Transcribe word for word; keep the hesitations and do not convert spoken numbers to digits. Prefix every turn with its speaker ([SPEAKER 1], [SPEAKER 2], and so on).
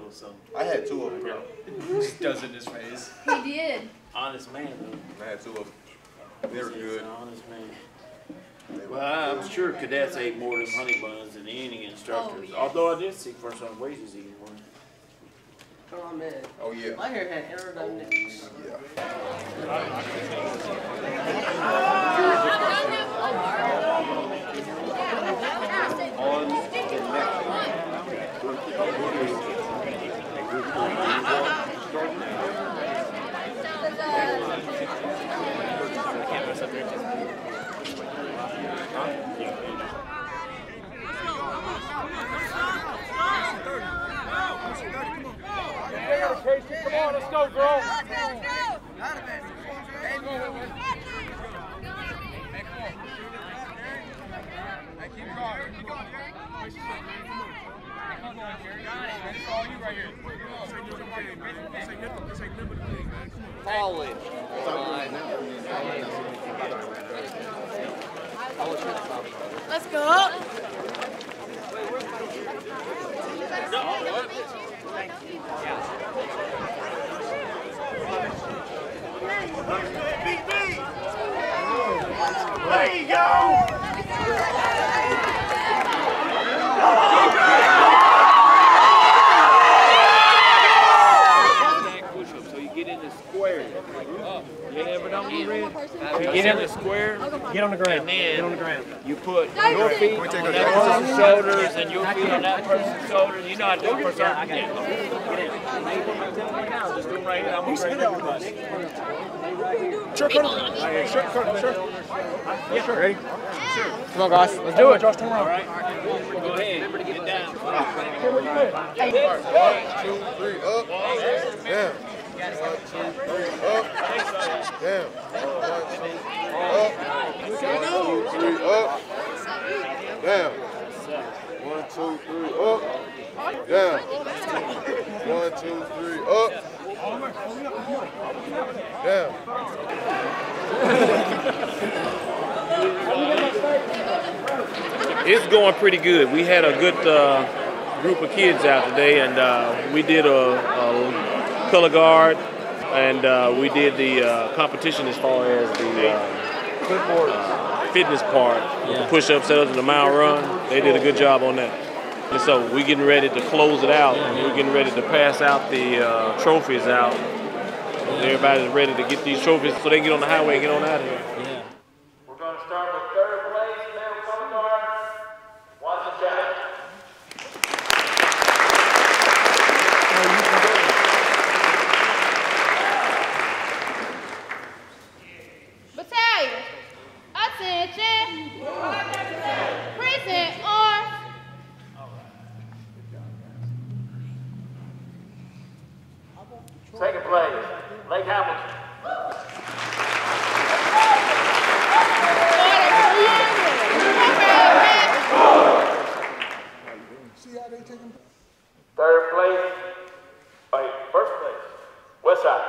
[SPEAKER 1] Michael, so.
[SPEAKER 2] I had two of them, bro.
[SPEAKER 1] Just does it in his face.
[SPEAKER 3] He did.
[SPEAKER 1] Honest man, though.
[SPEAKER 2] I had two of them. They were good.
[SPEAKER 1] Honest man. Well, I'm sure cadets ate more than honey buns than any instructors.
[SPEAKER 3] Oh, yeah.
[SPEAKER 1] Although I did see first on wages eating one.
[SPEAKER 4] Oh man.
[SPEAKER 2] Oh yeah.
[SPEAKER 4] My hair had aerodynamics.
[SPEAKER 2] On the
[SPEAKER 5] Come on, let's go, girl.
[SPEAKER 6] Let's go, let's go.
[SPEAKER 4] College.
[SPEAKER 6] Let's go.
[SPEAKER 5] There you go.
[SPEAKER 1] So you get in the square. You ever done one, Red? You get in the square.
[SPEAKER 5] Get on the ground.
[SPEAKER 1] And then
[SPEAKER 5] Get on the ground.
[SPEAKER 1] you put your feet on that person's shoulders and your feet on that person's shoulders. You know how to do it for certain. Yeah. Get in. Just do them right here. I'm going to train everybody.
[SPEAKER 5] Sure, Colonel. Sure, Colonel. Sure. Yeah, sure. Ready? Sure.
[SPEAKER 4] Come on, guys. Let's do it.
[SPEAKER 5] Josh, turn around.
[SPEAKER 1] All right. Go ahead. Remember to get down.
[SPEAKER 2] one, two, three, up, down. One, two, three, up, down. One, two, three, up, down. One, two, three, up, down. One, two, three, up, down.
[SPEAKER 7] It's going pretty good. We had a good uh, group of kids out today, and uh, we did a, a color guard, and uh, we did the uh, competition as far as the uh, uh, fitness part, yeah. The push-ups, set-ups, and the mile run. They did a good job on that. And so we're getting ready to close it out. We're getting ready to pass out the uh, trophies out. Everybody's ready to get these trophies so they can get on the highway and get on out of here.
[SPEAKER 1] Yeah. We're going to start with third place, male color guard, Watson Jack.
[SPEAKER 3] Battalion, attention. Precinct arms.
[SPEAKER 1] Second place, Lake Hamilton. Third place, wait, first place, Westside.